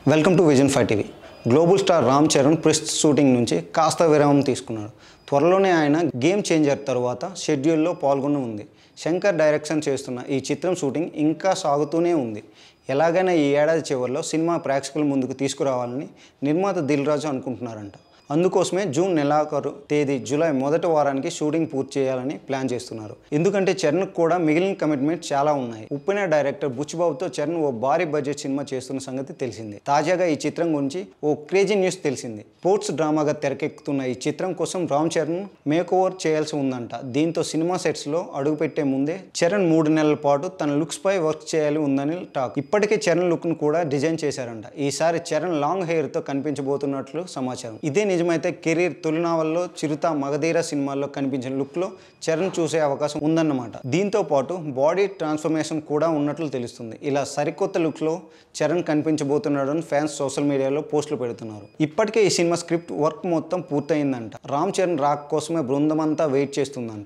Welcome to vision 5 TV. Global star Ram Charan press shooting నుంచి కాస్త విరామం తీసుకున్నాడు. త్వరలోనే ఆయన గేమ్ చేంజర్ తర్వాత షెడ్యూల్లో పాల్గొని ఉంది. శంకర్ డైరెక్షన్ చేస్తున్న ఈ చిత్రం షూటింగ్ ఇంకా సాగుతూనే ఉంది. ఎలాగైనా ఈ ఏడాది చివరిలో సినిమా ప్రేక్షకుల ముందుకు తీసుకురావాలని నిర్మాత దిల్ రాజు అనుకుంటున్నారంట. అందుకోసమే జూన్ నెలాఖరు తేదీ జూలై మొదటి వారానికి షూటింగ్ పూర్తి చేయాలని ప్లాన్ చేస్తున్నారు. ఎందుకంటే చరణ్కు కూడా మిగిలిన కమిట్మెంట్స్ చాలా ఉన్నాయి. ఉప్పెన డైరెక్టర్ బుచ్చిబాబుతో చరణ్ ఓ భారీ బడ్జెట్ సినిమా చేస్తున్న సంగతి తెలిసిందే. తాజాగా ఈ చిత్రం గురించి ఓ క్రేజీ న్యూస్ తెలిసింది. స్పోర్ట్స్ డ్రామాగా తెరకెక్కుతున్న ఈ చిత్రం కోసం రామ్ చరణ్ మేక్ ఓవర్ చేయాల్సి ఉందంట. దీంతో సినిమా సెట్స్ లో అడుగుపెట్టే ముందే చరణ్ 3 నెలల పాటు తన లుక్స్ పై వర్క్ చేయాలి ఉందని టాక్. ఇప్పటికే చరణ్ లుక్ ను కూడా డిజైన్ చేశారంట. ఈసారి చరణ్ లాంగ్ హెయిర్ తో కనిపించబోతున్నట్లు సమాచారం. ఇదే నిజమైతే కెరీర్ తొలినావల్లో చిరుత మగధీర సినిమాల్లో కనిపించిన లుక్ లో చరణ్ చూసే అవకాశం ఉందన్నమాట. దీంతో పాటు బాడీ ట్రాన్స్ఫర్మేషన్ కూడా ఉన్నట్లు తెలుస్తుంది. ఇలా సరికొత్త లుక్ లో చరణ్ కనిపించబోతున్నాడని ఫ్యాన్స్ సోషల్ మీడియాలో పోస్టులు పెడుతున్నారు. ఇప్పటికే ఈ సినిమా స్క్రిప్ట్ వర్క్ మొత్తం పూర్తయిందంట. రామ్ చరణ్ రాక్ కోసమే బృందం అంతా వెయిట్ చేస్తుందంట.